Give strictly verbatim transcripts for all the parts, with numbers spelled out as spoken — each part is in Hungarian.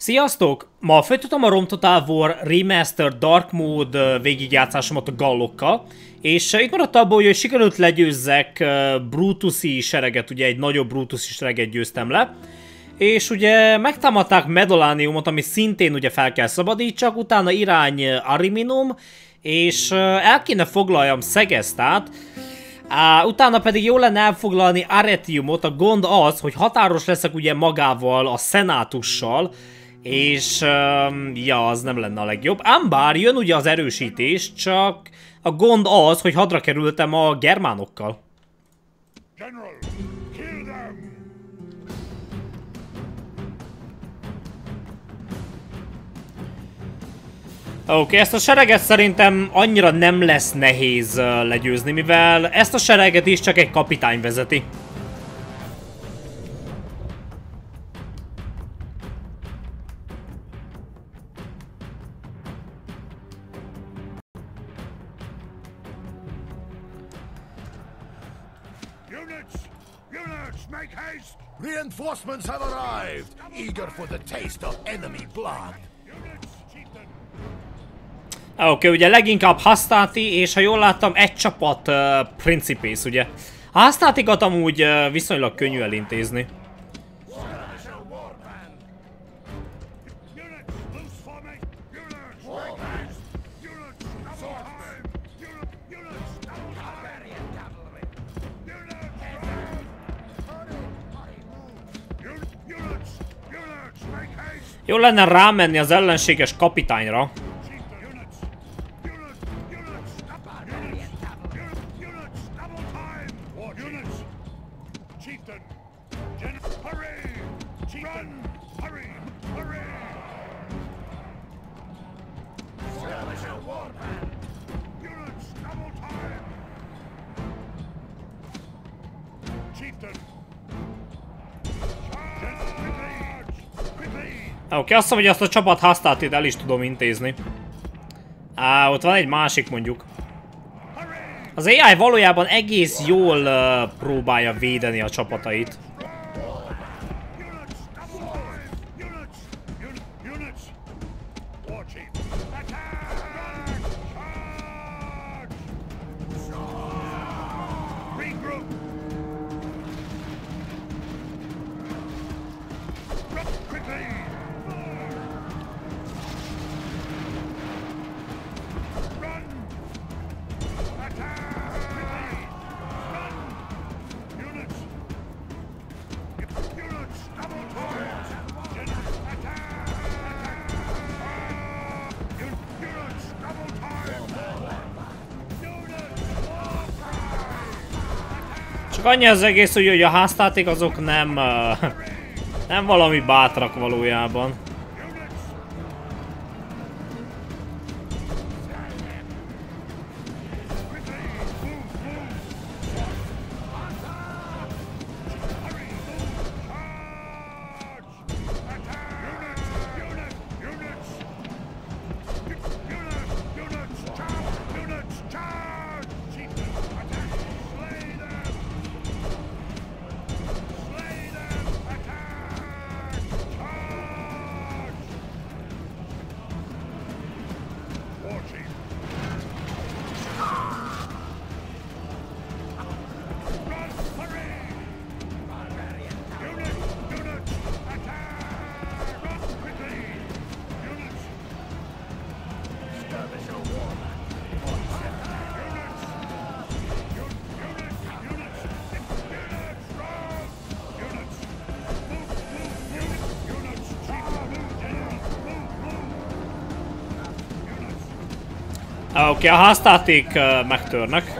Sziasztok! Ma folytatom a Rome Total War Remastered Dark Mode végigjátszásomat a gallokkal, és itt maradt abból, hogy sikerült legyőzzek Brutusi sereget, ugye egy nagyobb Brutusi sereget győztem le, és ugye megtámadták Medolaniumot, ami szintén ugye fel kell szabadítsak, utána irány Ariminum, és el kéne foglaljam Szegesztát. Uh, utána pedig jó lenne elfoglalni Arretiumot. A gond az, hogy határos leszek ugye magával, a szenátussal, és um, ja, az nem lenne a legjobb. Ám bár jön ugye az erősítés, csak a gond az, hogy hadra kerültem a germánokkal. General, kill them! Oké, okay, ezt a sereget szerintem annyira nem lesz nehéz uh, legyőzni, mivel ezt a sereget is csak egy kapitány vezeti. Units! Units, make haste! Reinforcements have arrived, eager for the taste of enemy blood. Units, chieftain! Oké, okay, ugye leginkább Hastati, és ha jól láttam, egy csapat uh, Principész, ugye. A Hastatikat amúgy uh, viszonylag könnyű elintézni. Units, loose for me! Units, make haste! Units, double time! Units, units, double time! Units, units, units, make haste! Jó lenne rámenni az ellenséges kapitányra. Units, units, units, double units, units, double time! Units, chieftain! Gen hurry! Chieftain, hurry! Hurry! Units, double time! Chieftain! Charge! Quickly! Oké, okay, azt mondom, hogy azt a csapat Hastatit el is tudom intézni. Á, ott van egy másik mondjuk. Az á i valójában egész jól uh, próbálja védeni a csapatait. Units, double time! Units! Units! Units! War chief! Attack! Charge! Regroup! Run quickly! Run! Attack! Quickly! Run! Units! Units, double time! Units, attack! Un- Units, double time! Units, war cry! Csak annyi az egész, hogy, hogy a Hastatik azok nem, uh, nem valami bátrak valójában. Oké, okay, a Hastatik uh, megtörnek.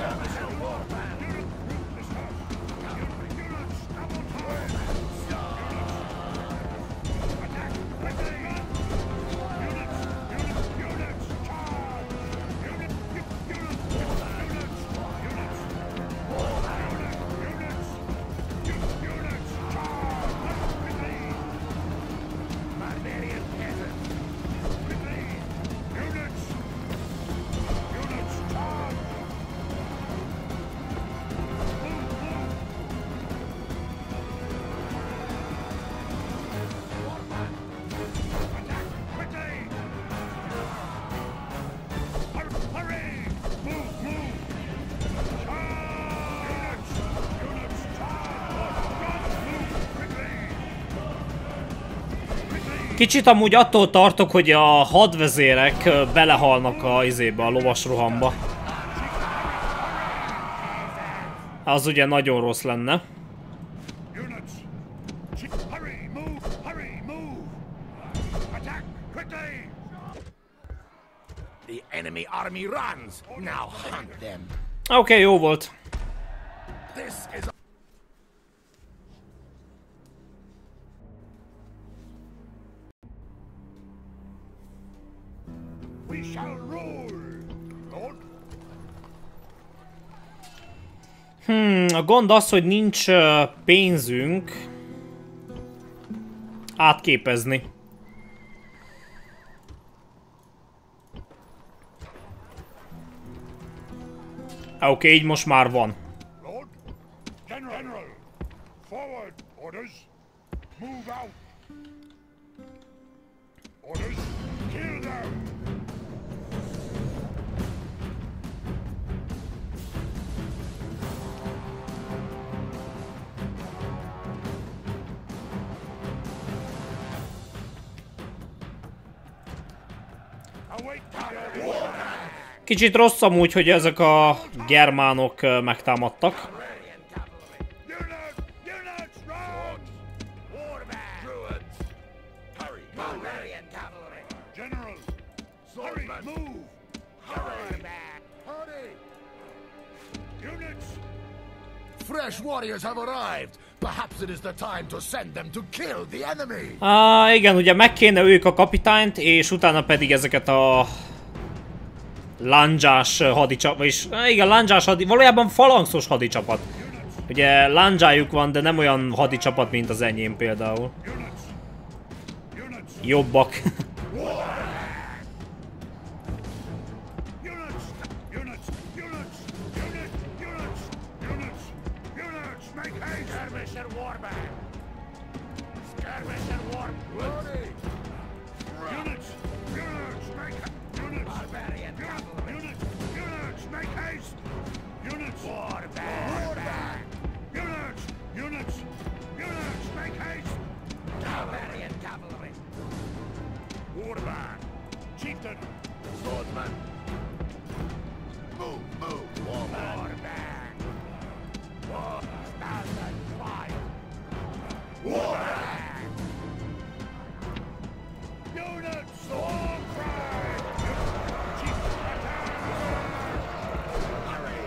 Kicsit amúgy attól tartok, hogy a hadvezérek belehalnak a izébe, a lovas rohamba. Az ugye nagyon rossz lenne. The enemy army runs. Now hunt them. Oké, okay, jó volt. This is We shall rule, Lord. Hmm, a gond az, hogy nincs uh, pénzünk átképezni. Oké, okay, így most már van. Lord, General, General, forward, orders, move out. Orders, kill them. Await time. Kicsit rossz amúgy, hogy ezek a germánok uh, megtámadtak. Units, units, run! Warband. Druids. Hurry. Barbarian cavalry. General, hurry, move. Hurry. Hurry. Units, Fresh warriors have arrived. Perhaps it is the time to send them to kill the enemy. Ah, igen, ugye meg kéne ők a kapitányt, és utána pedig ezeket a landzsás hadicsapat, vagyis igen, landzsás hadi, valójában falangszos hadicsapat. Ugye landzsájuk van, de nem olyan hadicsapat, mint az enyém például. units, units, Jobbak. units, units, units, units, units, units, units, make haste! Skirmish and warband. Skirmish and war. Ready. Units, units, make haste! Units, Barbarian cavalry. units, units, make haste! Units, Warband. units, units, units, make haste! Barbarian cavalry. Warband, chieftain, Swordsman. Move, move. Warband. Warband. War. Stand and fire. Warband. units, war cry! Chieftain, attack! Hurry.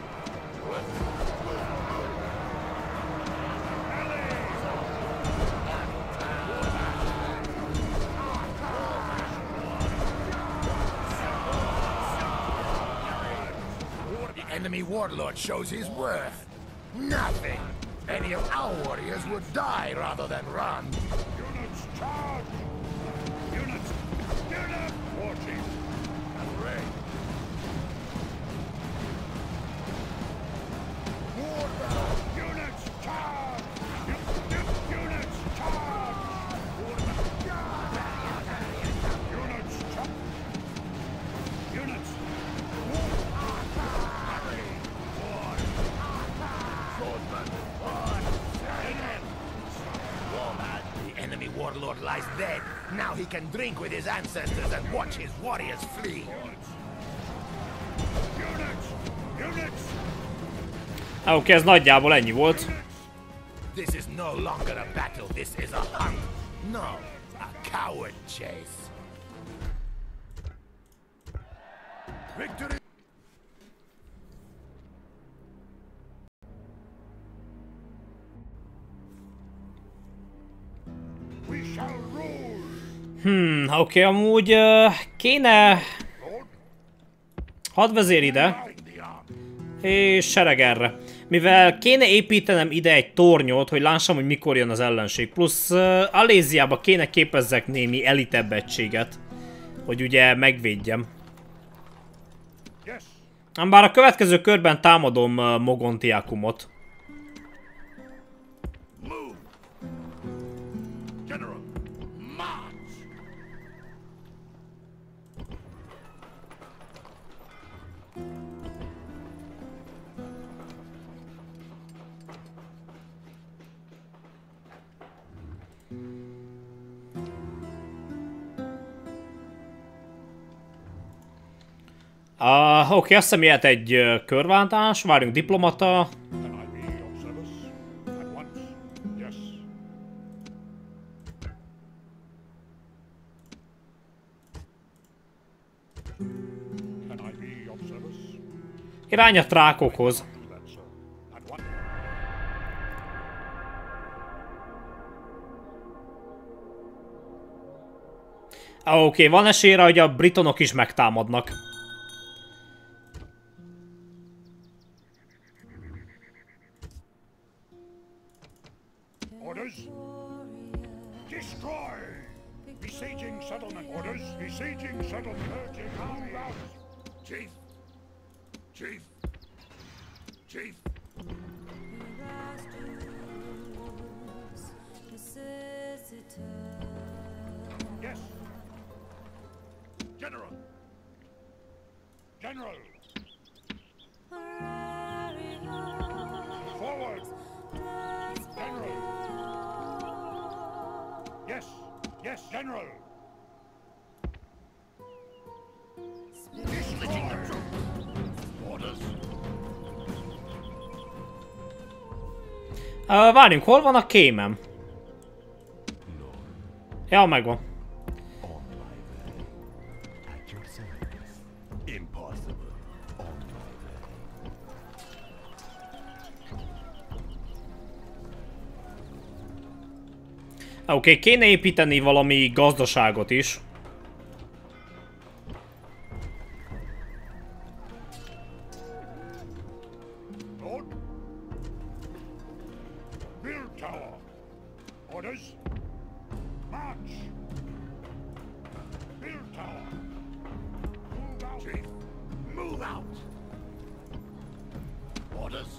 The enemy warlord shows his worth. Nothing. Any of our warriors would die rather than run. Units, charge! Units, units, war chief! Hooray. Warband. Units, charge! U- u- units, charge! Units, charge! Units, The enemy warlord lies dead. Now he can drink with his ancestors and watch his warriors flee. units, units, Oké, okay, ez nagyjából ennyi volt. This is no longer a battle, this is a hunt. No, a coward chase. Victory! we shall rule! Hmm, oké, okay, amúgy uh, kéne Lord, hadvezér ide, find the army. és sereg erre. Mivel kéne építenem ide egy tornyot, hogy lássam, hogy mikor jön az ellenség. Plusz uh, Aléziába kéne képezzek némi elitebb egységet, hogy ugye megvédjem. Yes, Ám bár a következő körben támadom uh, Mogontiacumot. move! General, march! Uh, Oké, okay, azt hiszem jöhet egy uh, körváltás, várjunk diplomata. Can I be of service? At once. Yes. Can I be of service? Irány a trákokhoz. Do that, sir. At once. Oké, okay, van esélyre, hogy a britonok is megtámadnak. Orders. Destroy. Besieging settlement. Orders. Besieging settlement. Urging army out. Chief. Chief. Chief. Yes. General. General. Forward. General. Yes. Yes, General. Splitting the troops. Orders. Uh, várjunk, hol van a kémem? Ja, megvan. Oké, okay, kéne építeni valami gazdaságot is. Lord. Build tower. Orders. March. Build tower. Move out. Chief. Move out. Orders.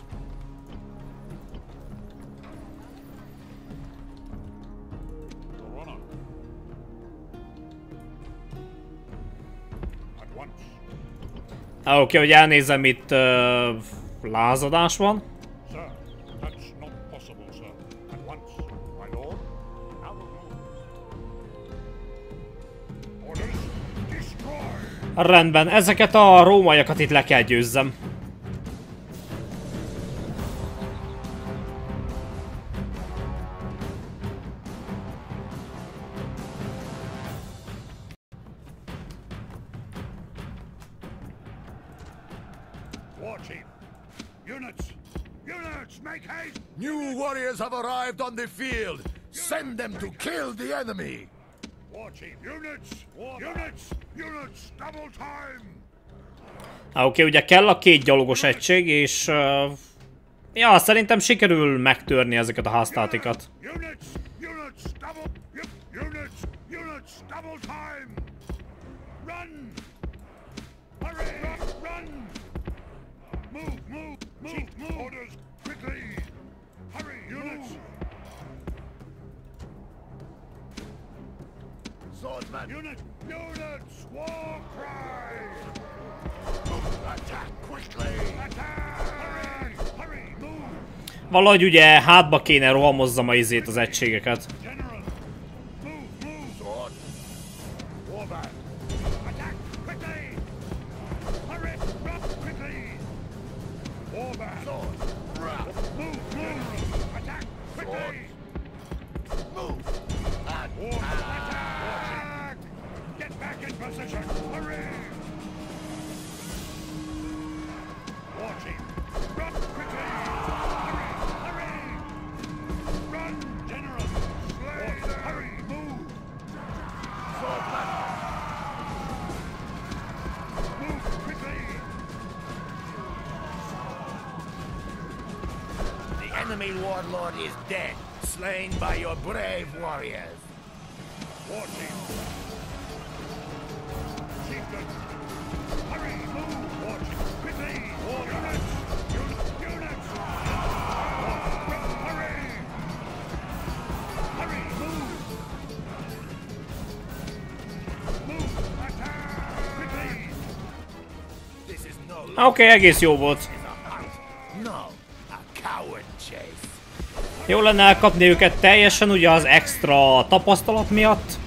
Your Honor. At once. Oké, okay, hogy elnézem, itt uh, lázadás van. Sir, that's not possible, sir. At once. My lord. I will move. Orders. Destroy. Rendben, ezeket a rómaiakat itt le kell győzzem. War chief. Units. Units, make haste. New warriors have arrived on the field. Send them to kill the enemy. War chief. Units. War units. Units. Double time. Oké, okay, ugye kell a két gyalogos egység, és... Uh, ja, szerintem sikerül megtörni ezeket a háztátikat. Units. Units. Double. u- Units. Units. Double time. Run. Hurry. Run. Run. Move. Move. Move. Chief, move. Orders. Quickly. Hurry. Units. Swordsman. Unit. Units. War cry. Attack quickly. Attack. Hurry. Hurry. Move. Valahogy ugye hátba kéne rohamozzam a izét az egységeket. General. Move. Move. Sword. Warband. Attack quickly. Hurry. Run quickly. Warband. Sword. Run. Move. Move. Attack quickly. Move. War. Attack. Get back in position. Hurry. War chief. Run quickly. Hurry. Hurry. Run, General. Slay them. Hurry. Move. Swordsman. Move quickly. The enemy warlord is dead, slain by your brave warriors. War chief. Chieftain. Hurry. Move. War chief. Quickly. War units. Units. Units. Run. Hurry. Hurry. Move. Move. Attack. Quickly. This is no Oké, okay, egész jó volt. longer a hunt. No, a coward chase. Jó lenne elkapni őket teljesen, ugye az extra tapasztalat miatt.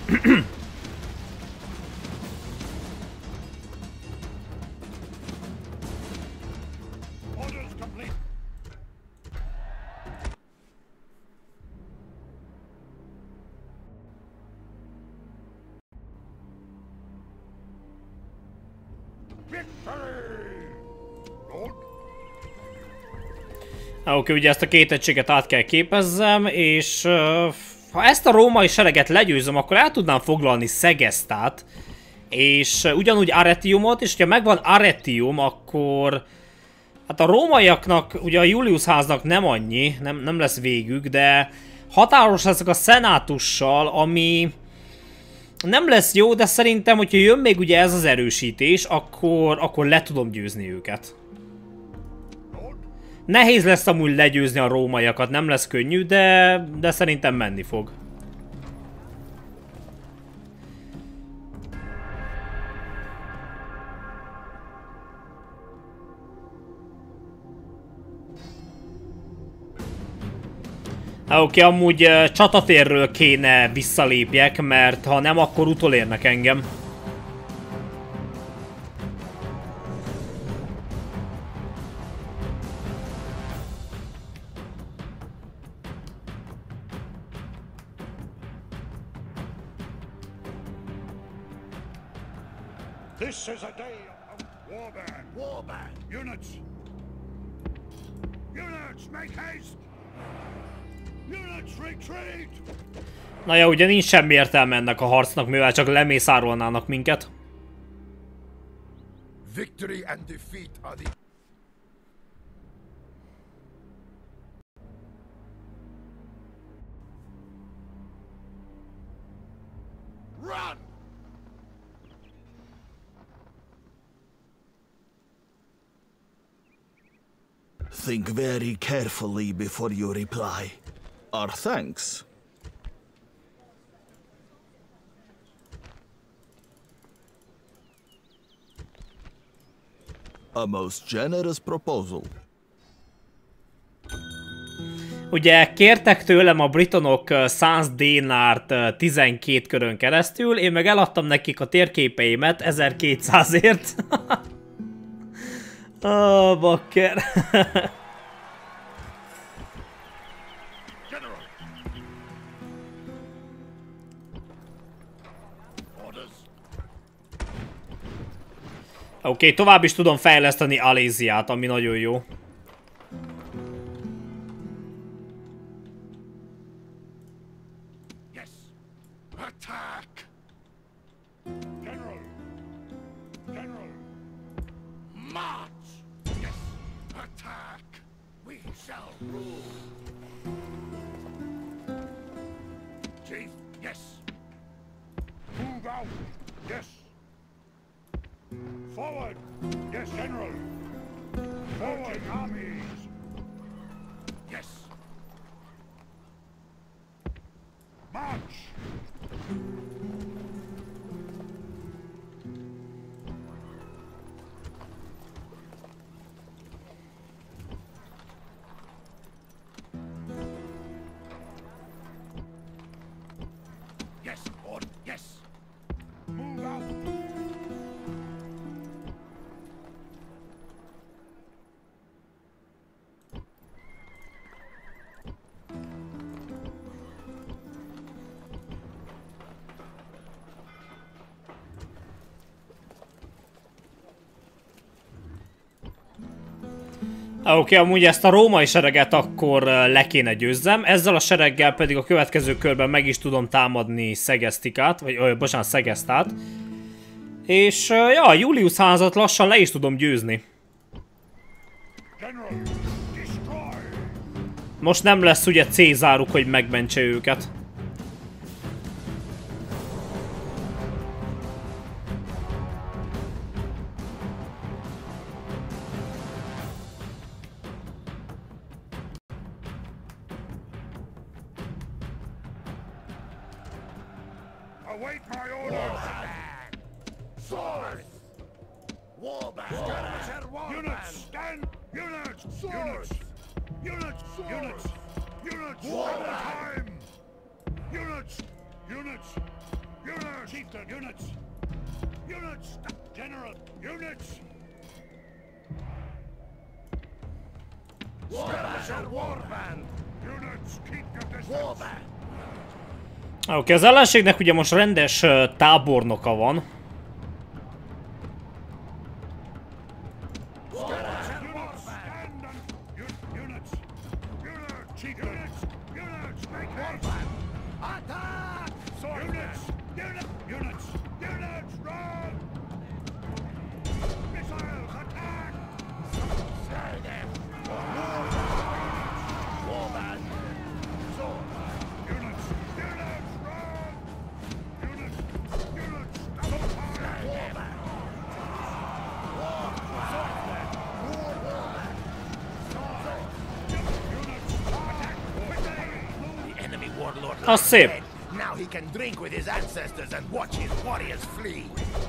Oké, okay, ugye ezt a két egységet át kell képezzem, és uh, ha ezt a római sereget legyőzöm, akkor el tudnám foglalni Szegesztát, és uh, ugyanúgy Arretiumot, és ha megvan Arretium, akkor hát a rómaiaknak, ugye a Julius háznak nem annyi, nem, nem lesz végük, de határos leszek a szenátussal, ami nem lesz jó, de szerintem, hogyha jön még ugye ez az erősítés, akkor, akkor le tudom győzni őket. Nehéz lesz amúgy legyőzni a rómaiakat, nem lesz könnyű, de, de szerintem menni fog. Oké, okay, amúgy uh, csatatérről kéne visszalépjek, mert ha nem, akkor utolérnek engem. This is a day of warband. Warband. Units. Units, make haste. Units, retreat. Na ja, ugye nincs semmi értelme ennek a harcnak, mivel csak lemészárolnának minket. Victory and defeat are the Run! Think very carefully before you reply. Our thanks. A most generous proposal. Ugye kértek tőlem a britonok száz dénárt tizenkét körön keresztül, én meg eladtam nekik a térképeimet ezerkétszázért. Oh, bakker. Oké, okay, tovább is tudom fejleszteni Aléziát, ami nagyon jó. Yes. Attack. General. General. March. Yes. Attack. We shall rule. Chief. Yes. Move out. Yes. Forward! Yes, General! Forward, armies! Yes. March! Yes, order. Yes. Move out! Oké, okay, amúgy ezt a római sereget akkor le kéne győzzem, ezzel a sereggel pedig a következő körben meg is tudom támadni Szegesztikát, vagy ö, bocsánat, Szegesztát. És ja, a Julius házat lassan le is tudom győzni. General, destroy! Most nem lesz ugye Cézáruk, hogy megmentse őket. Await my orders! Swords. Warband. Units, stand! Units! Units! Units! Units! Units! One at a time! Units! Units! Units! Chieftain! Units! Units! General! Units! Special warband. Units! Keep your distance! Warband. Oké, okay, az ellenségnek ugye most rendes uh, tábornoka van. Az szép. Now he can drink with his ancestors and watch his warriors flee.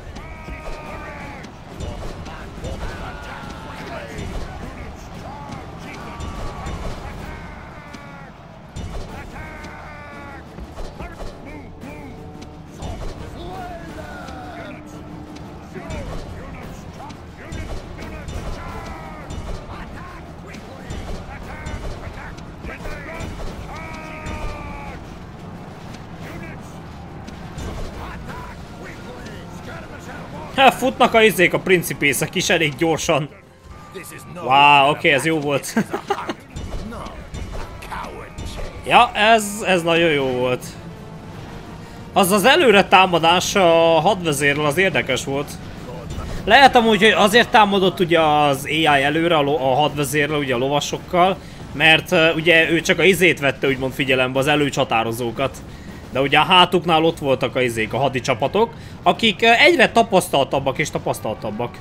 Hát futnak a izék, a principészek is elég gyorsan. Wow, oké, okay, ez jó volt. Ja, ez, ez nagyon jó volt. Az az előre támadás a hadvezérrel az érdekes volt. Lehet amúgy, hogy azért támadott ugye az á i előre a, a hadvezérrel, ugye a lovasokkal, mert uh, ugye ő csak a izét vette úgymond figyelembe, az előcsatározókat. De ugye a hátuknál ott voltak a izék, a hadicsapatok, akik uh, egyre tapasztaltabbak és tapasztaltabbak.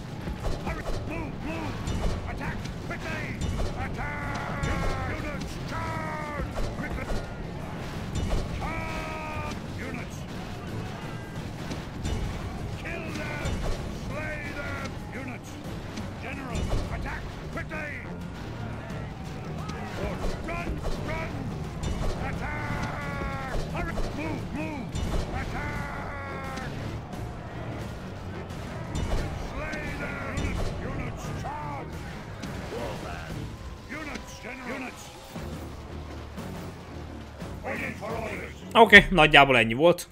Oké, okay, nagyjából ennyi volt.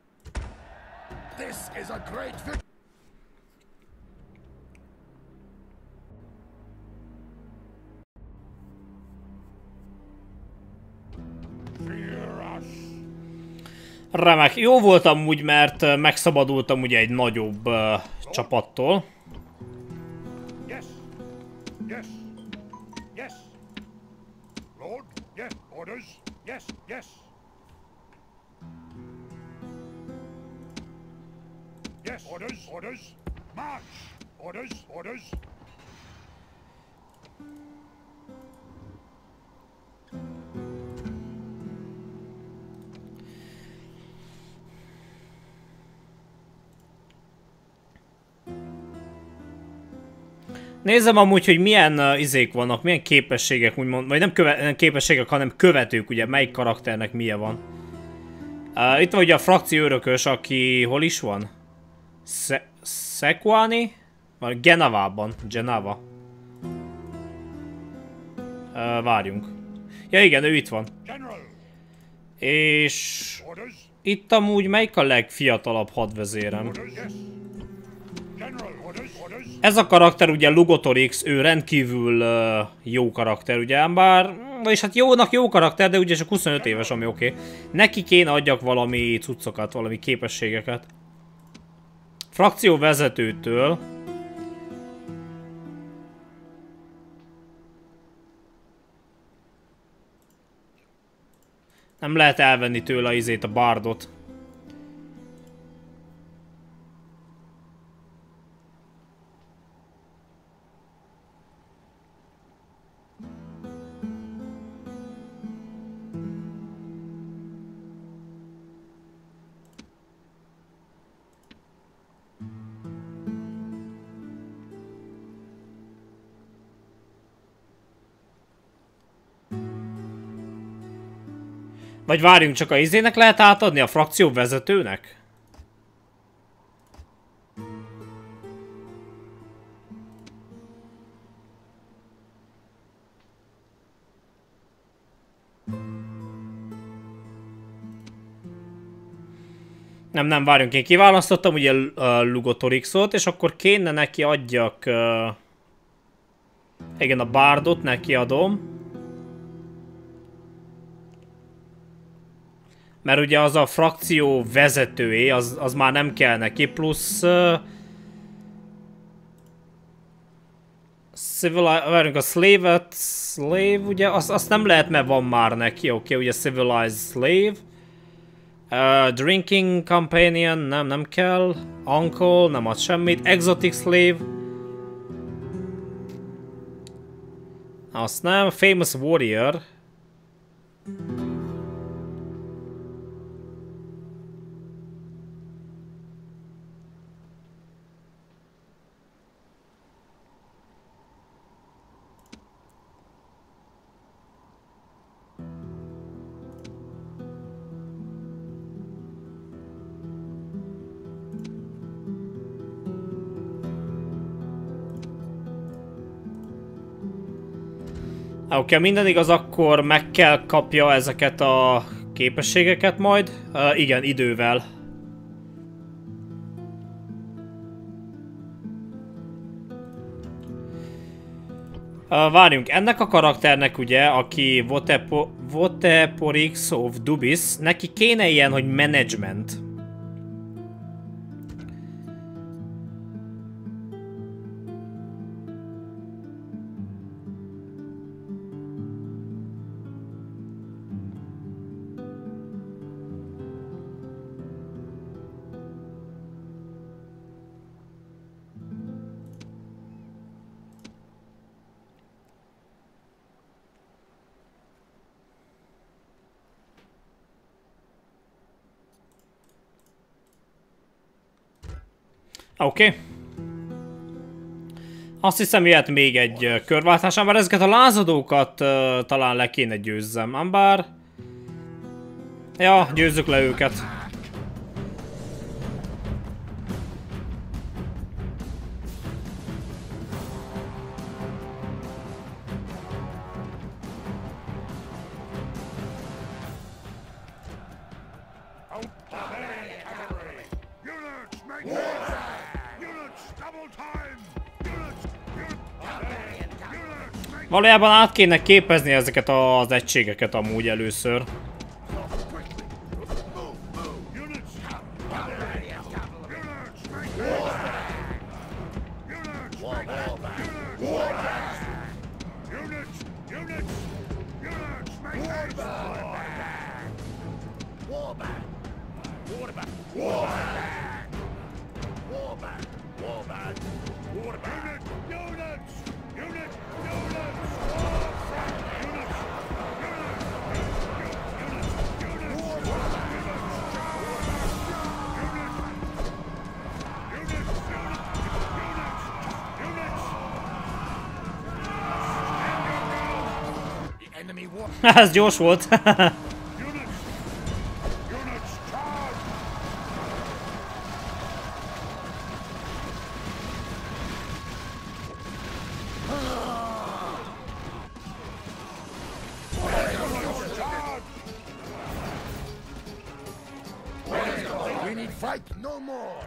Remek. Jó voltam úgy, mert megszabadultam ugye egy nagyobb uh, csapattól. Yes. Yes. Yes. Lord, yes. Orders. Yes. Yes. Yes. Orders. Orders. March. Orders. Orders. Nézem amúgy, hogy milyen uh, izék vannak, milyen képességek, úgymond, vagy nem, köve nem képességek, hanem követők, ugye, melyik karakternek milyen van. Uh, itt van ugye a frakció örökös, aki hol is van? Se Sequani? Vagy Genavában, Genava. Uh, várjunk. Ja igen, ő itt van. És itt amúgy melyik a legfiatalabb hadvezérem? Ez a karakter ugye Lugotorix, ő rendkívül uh, jó karakter, ugye, bár, vagyis hát jónak jó karakter, de ugye csak huszonöt éves, ami oké. Okay. Neki kéne adjak valami cuccokat, valami képességeket. Frakció vezetőtől. Nem lehet elvenni tőle a izét, a bardot. Vagy várjunk, csak a izének lehet átadni, a frakció vezetőnek? Nem, nem, várjunk, én kiválasztottam ugye uh, Lugotorixot, és akkor kéne neki adjak... Uh... Igen, a bardot neki adom. Mert ugye az a frakció vezetője, az, az már nem kell neki, plusz... Uh, Civil, a slave-et, slave, ugye, azt, azt nem lehet, mert van már neki, oké, okay, ugye civilized slave. Uh, drinking companion, nem, nem kell. Uncle, nem ad semmit. Exotic slave. Azt nem. Famous warrior. Oké, okay, minden igaz, akkor meg kell kapja ezeket a képességeket majd. Uh, igen, idővel. Uh, várjunk, ennek a karakternek ugye, aki Votepo Voteporix of Dubis, neki kéne ilyen, hogy management. Oké. Okay. Azt hiszem, jöhet még egy körváltás, bár ezeket a lázadókat uh, talán le kéne győzzem. Ám bár... Ja, győzzük le őket. Valójában át kéne képezni ezeket az egységeket amúgy először. Ez gyors volt. We need fight no more.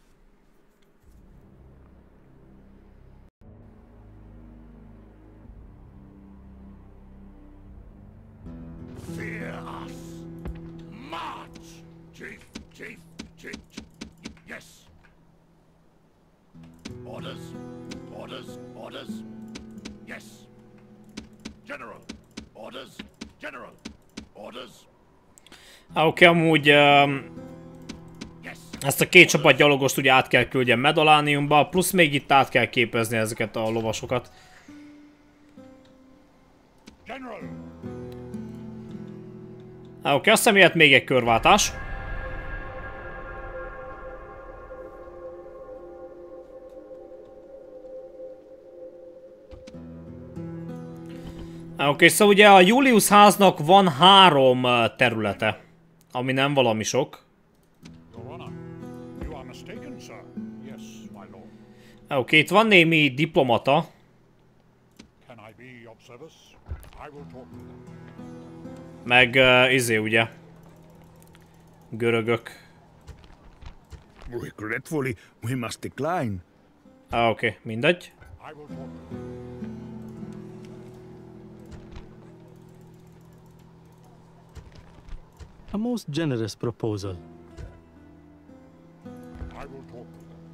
Fear us. March! Chief, chief, chief, chief. Yes. Orders, orders, orders. Yes. General. Orders, general. Orders. Oké, okay, amúgy um, ezt a két csapat gyalogost ugye át kell küldjem Medalániumba, plusz még itt át kell képezni ezeket a lovasokat. Oké, okay, azt hiszem jöhet még egy körváltás. Oké, okay, szóval ugye a Julius háznak van három területe, ami nem valami sok. Oké, okay, itt van némi diplomata. Meg uh, izé ugye. Görögök. Regretfully, we must decline. Ah, oké, okay, mindegy. A most generous proposal. I will talk.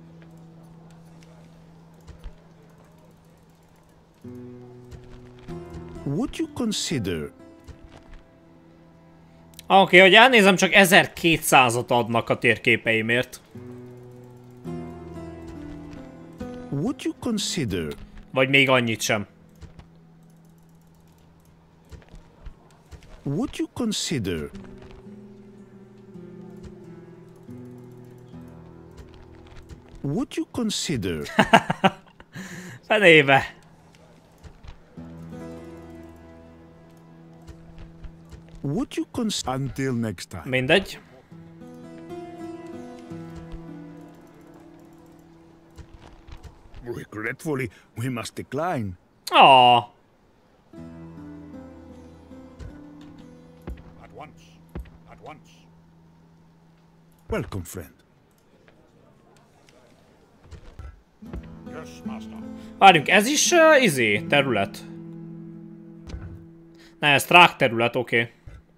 Would you consider? Oké, okay, hogy elnézem, csak ezerkétszázat adnak a térképeimért. Would you consider? Vagy még annyit sem. Would you consider? Would you consider? Fenébe. Would you consider? Until next time. Mindegy. Regretfully, we must decline. Ah. once. Welcome, friend. Yes, master. Várjunk, ez is uh, izé, terület. Ne, ez trák terület, oké. Okay.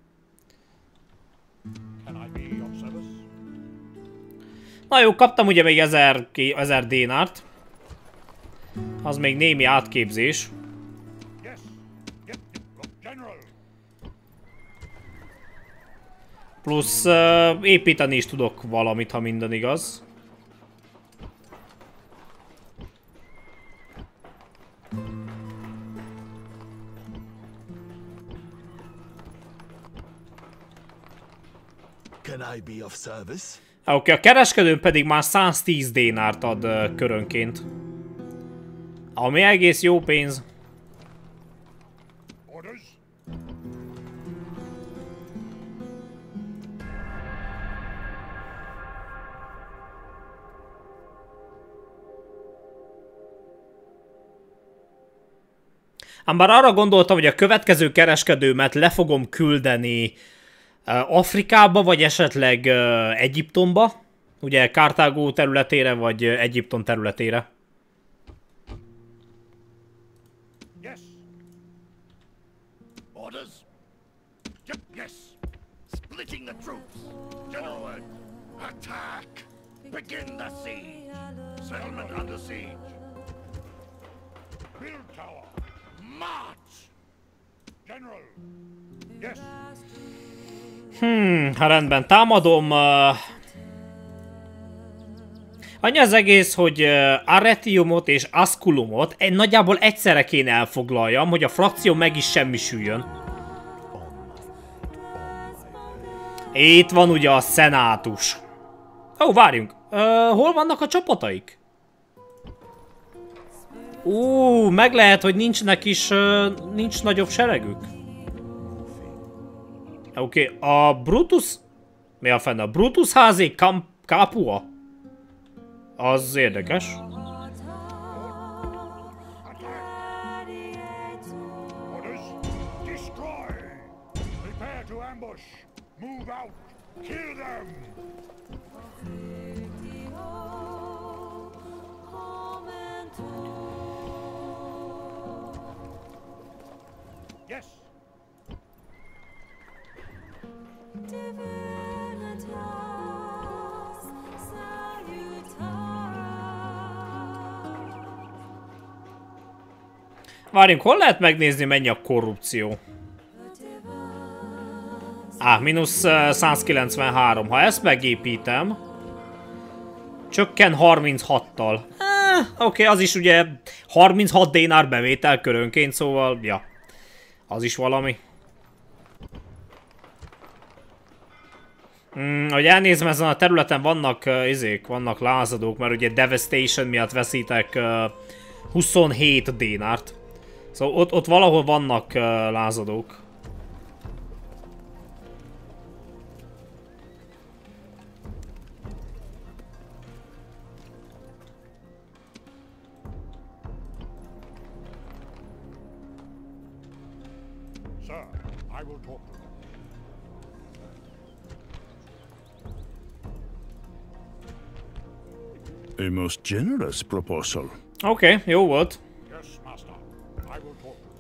Can I be of service? Na jó, kaptam ugye még ezer, ezer dénárt. Az még némi átképzés. Yes. Yep. Look, General. Plusz uh, építeni is tudok valamit, ha minden igaz. Can I be of service? Oké, okay, a kereskedőn pedig már száztíz dénárt ad uh, körönként. Ami egész jó pénz. Orders? Ám bár arra gondoltam, hogy a következő kereskedőmet le fogom küldeni uh, Afrikába, vagy esetleg uh, Egyiptomba. Ugye Kartágó területére, vagy uh, Egyiptom területére. Yes. Orders? Yep, yes. Splitting the troops. General, attack. Begin the siege. Settlement under siege. Build tower. March. General. Yes. Hmm, ha rendben, támadom. Uh... Annyi az egész, hogy uh, Arretiumot és Asculumot egy, nagyjából egyszerre kéne elfoglaljam, hogy a frakció meg is semmisüljön. Itt van ugye a szenátus. Ó, oh, várjunk. Uh, hol vannak a csapataik? Ú, uh, meg lehet, hogy nincsnek is, uh, nincs nagyobb seregük. Oké, okay, a Brutus... Mi a fenn? A Brutus házé Capua? Az érdekes. Orders. Destroy. Prepare to ambush. Move out. Kill them. Yes. Várjunk, hol lehet megnézni, mennyi a korrupció? Á, mínusz uh, százkilencvenhárom. Ha ezt megépítem, csökken harminchattal. Eh, Oké, okay, az is ugye harminchat dénár bevétel körönként, szóval, ja, az is valami. Hmm, hogy elnézem, ezen a területen vannak uh, izék, vannak lázadók, mert ugye Devastation miatt veszítek uh, huszonhét dénárt. Szóval ott, ott valahol vannak uh, lázadók. Sir, I will talk to them. A most generous proposal. Oké, okay, jó volt. Yes, master. I will talk to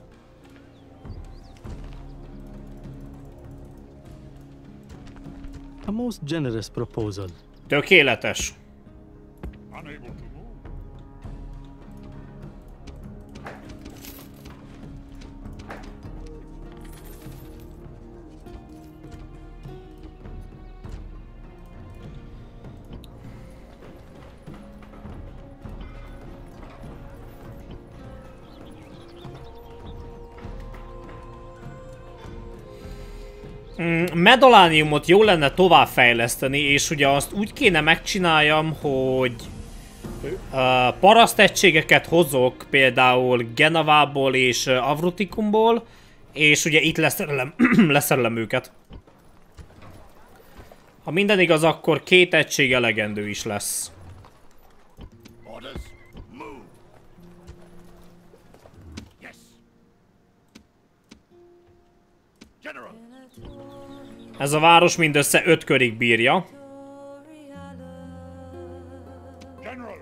them. A most generous proposal. Tökéletes. Unable to move. Medalániumot jó lenne továbbfejleszteni, és ugye azt úgy kéne megcsináljam, hogy uh, parasztegységeket hozok például Genovából és uh, Avrutikumból, és ugye itt leszerelem, leszerelem őket. Ha minden igaz, akkor két egység elegendő is lesz. Orders. Move. Yes. General. Ez a város mindössze öt körig bírja. General.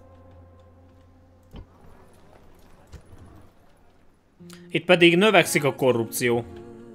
Itt pedig növekszik a korrupció.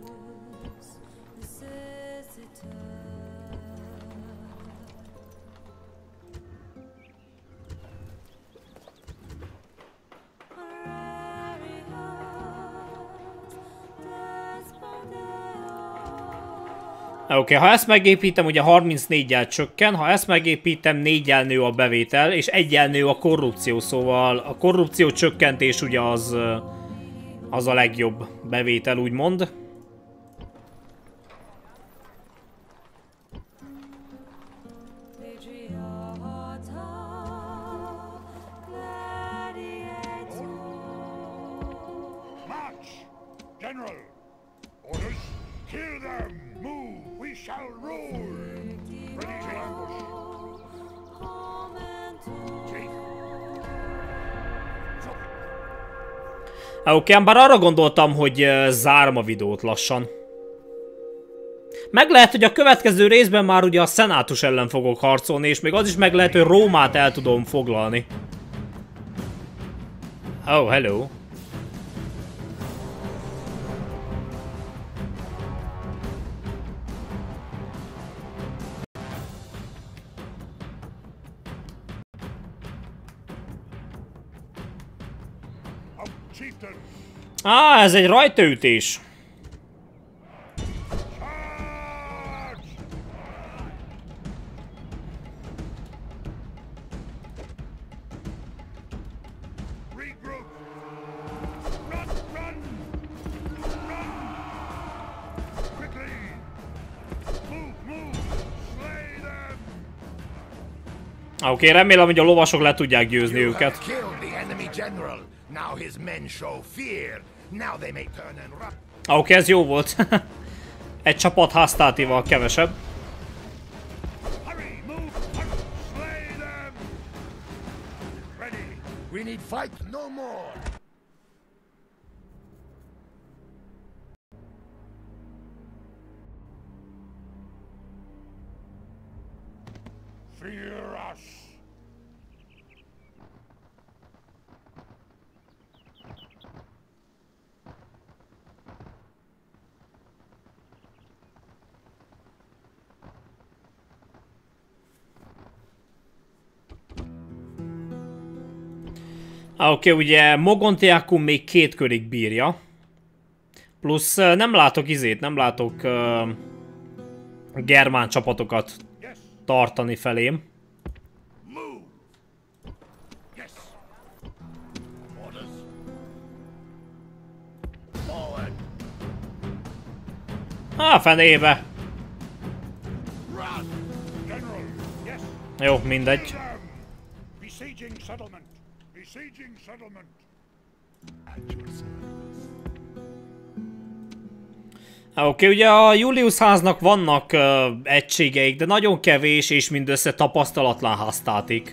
Oké, okay, ha ezt megépítem, ugye harmincnégyel csökken, ha ezt megépítem, négyel nő a bevétel, és egyel nő a korrupció, szóval a korrupció csökkentés ugye az, az a legjobb bevétel, úgymond. March! General! Orders! Kill them! Move! We shall rule! Ready to ambush! Chief! Oké, okay, bár arra gondoltam, hogy zárom a videót lassan. Meg lehet, hogy a következő részben már ugye a szenátus ellen fogok harcolni, és még az is meg lehet, hogy Rómát el tudom foglalni. Oh, hello. Á, ah, ez egy rajtaütés. Oké, okay, remélem, hogy a lovasok le tudják győzni őket. Oké, okay, ez jó volt. Egy csapat hasztátival kevesebb. Fear us! Oké, okay, ugye Mogontiacum még két körig bírja. Plusz nem látok izét, nem látok uh, germán csapatokat tartani felém. Á, fenébe! Jó, mindegy. Oké, okay, ugye a Julius háznak vannak uh, egységeik, de nagyon kevés és mindössze tapasztalatlan hasztátik.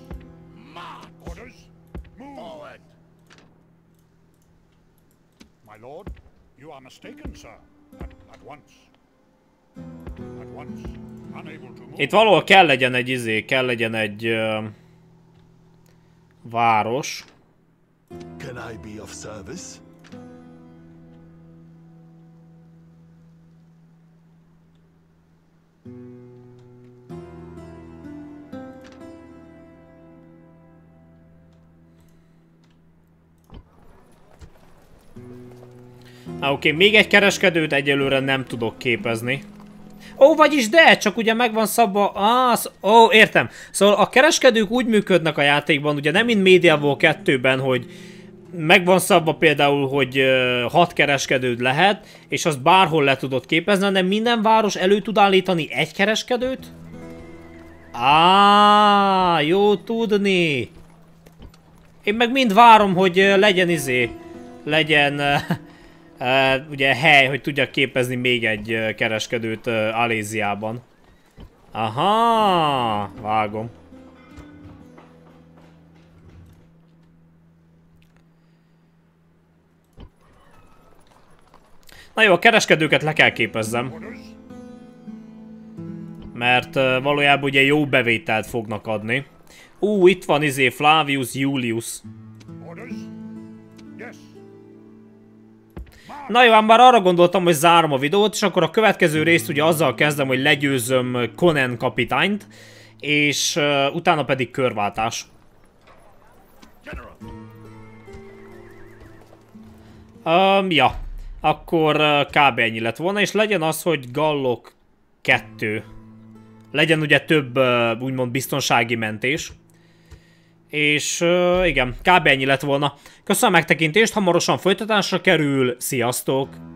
Itt valahol kell legyen egy izé, kell legyen egy uh, város. Can I be of service? Oké, okay, még egy kereskedőt egyelőre nem tudok képezni. Ó, vagyis de, csak ugye meg van szabva... Ah, ó, értem. Szóval a kereskedők úgy működnek a játékban, ugye nem mint Medieval kettőben, hogy meg van szabva például, hogy uh, hat kereskedőd lehet, és azt bárhol le tudod képezni, hanem minden város elő tud állítani egy kereskedőt? Á, jó tudni. Én meg mind várom, hogy uh, legyen izé, legyen... Uh, Uh, ugye hely, hogy tudjak képezni még egy uh, kereskedőt uh, Aléziában. Aha, vágom. Na jó, a kereskedőket le kell képezzem. Mert uh, valójában ugye jó bevételt fognak adni. Ú, itt van izé Flavius Julius. Orders? Yes. Na jó, már arra gondoltam, hogy zárom a videót, és akkor a következő részt ugye azzal kezdem, hogy legyőzöm Conan kapitányt, és uh, utána pedig körváltás. Um, ja, akkor uh, kb. Ennyi lett volna, és legyen az, hogy Gallok kettő. Legyen ugye több uh, úgymond biztonsági mentés. És uh, igen, kb. Ennyi lett volna. Köszönöm a megtekintést, hamarosan folytatásra kerül, sziasztok!